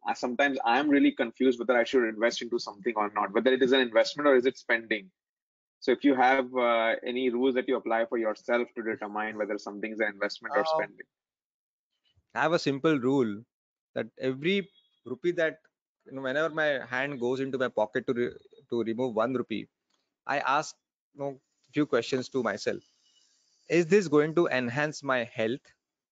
sometimes I'm really confused whether I should invest into something or not, whether it is an investment or is it spending. So if you have any rules that you apply for yourself to determine whether something is an investment or I spending. have a simple rule that every rupee that, whenever my hand goes into my pocket to remove 1 rupee, I ask, few questions to myself. Is this going to enhance my health,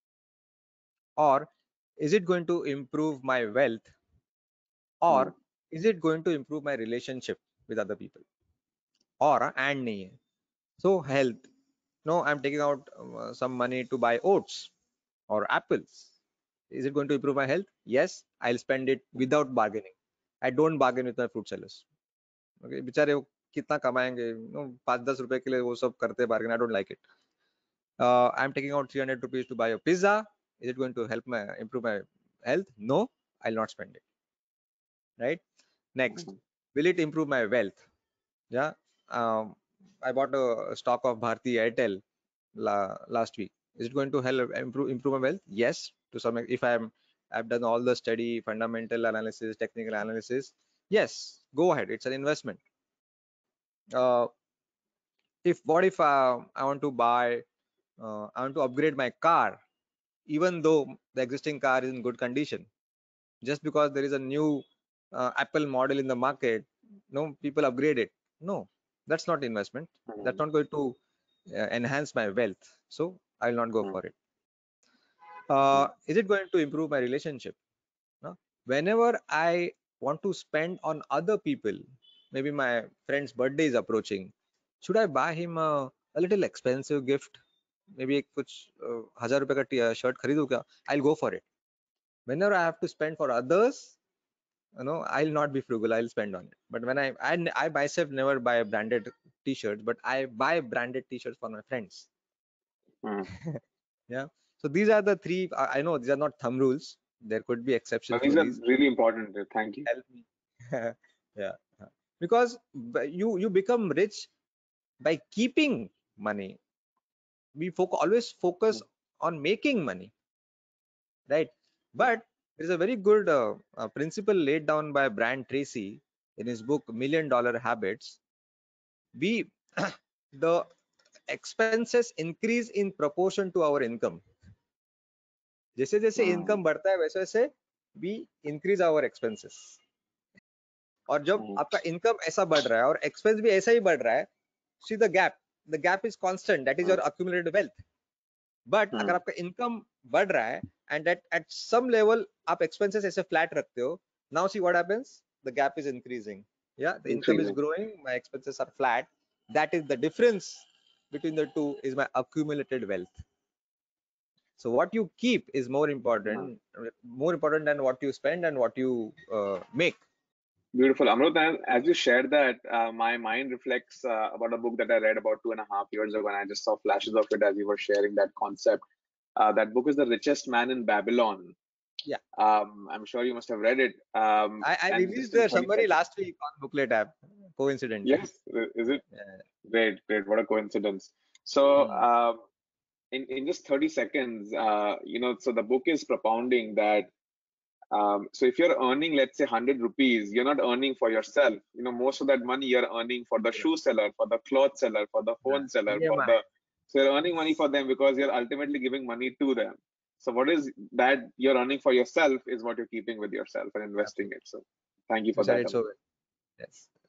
or is it going to improve my wealth, Hmm. or is it going to improve my relationship with other people, or and nahi hai? So health. No, I'm taking out some money to buy oats or apples. Is it going to improve my health? Yes, I'll spend it without bargaining. I don't bargain with my fruit sellers. Okay, बेचारे वो कितना कमाएंगे, 5-10 रुपए के लिए वो सब करते bargain. I don't like it. I'm taking out 300 rupees to buy a pizza. Is it going to help my improve my health? No, I'll not spend it. Right. Next, Hmm. will it improve my wealth? Yeah. Um, I bought a stock of Bharti Airtel last week. Is it going to help improve my wealth? Yes, to some if I've done all the study, fundamental analysis, technical analysis. Yes, go ahead. It's an investment. Uh, if what if I want to buy, I want to upgrade my car, even though the existing car is in good condition, just because there is a new Apple model in the market, no people upgrade it. No, that's not investment. That's Hmm. not going to enhance my wealth. So I'll not go Hmm. for it. Hmm. Is it going to improve my relationship? No? Whenever I want to spend on other people, maybe my friend's birthday is approaching, should I buy him a little expensive gift? Maybe एक कुछ 1000 रुपए का shirt खरीदूं क्या? I'll go for it. Whenever I have to spend for others, I'll not be frugal. I'll spend on it. But when I myself never buy branded t-shirts, but I buy branded t-shirts for my friends. Hmm. Yeah. So these are the three. I know these are not thumb rules. There could be Now, exceptions to these are these. really important. Thank you. Help me. Yeah. Because you become rich by keeping money. We always focus Hmm. on making money, right? But there is a very good principle laid down by Brian Tracy in his book $1 Million Habits. We the expenses increase in proportion to our income. जैसे जैसे Hmm. Income बढ़ता है वैसे वैसे we increase our expenses. और जब Hmm. आपका income ऐसा बढ़ रहा है और एक्सपेंस भी ऐसा ही बढ़ रहा है, see the gap is constant, that is Hmm. your accumulated wealth. But अगर Hmm. आपका इनकम बढ़ रहा है एंड at some level आप expenses ऐसे flat रखते हो, now see what happens, the gap is increasing. Yeah, the income is Increasing. growing, my expenses are flat. That is the difference between the two, is my accumulated wealth. So what you keep is Hmm. more important than what you spend and what you make. Beautiful. Amrut, and as you shared that, my mind reflects about a book that I read about 2.5 years ago, and I just saw flashes of it as you were sharing that concept. That book is The Richest Man in Babylon. Yeah, I'm sure you must have read it. I And released just in the 30 summary seconds. last week on Booklet app, coincidentally. Yes, is it? Yeah. Great, great. What a coincidence. So, Hmm. in just 30 seconds, so the book is propounding that so if you're earning, let's say 100 rupees, you're not earning for yourself. Most of that money you're earning for the shoe seller, for the cloth seller, for the phone seller, EMI. so you're earning money for them because you're ultimately giving money to them. So what is that you're earning for yourself is what you're keeping with yourself and investing Absolutely. it. So thank you You for said that, it so Amrut. well. Yes.